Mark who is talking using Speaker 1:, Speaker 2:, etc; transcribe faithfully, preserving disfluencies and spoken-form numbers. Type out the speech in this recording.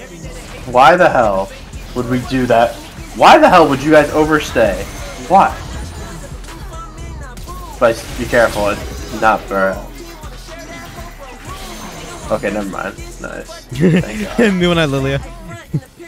Speaker 1: Why the hell would we do that? Why the hell would you guys overstay? Why? But be careful, it's not burrow. Okay, never mind. Nice. Thank God.
Speaker 2: Me when I Lillia.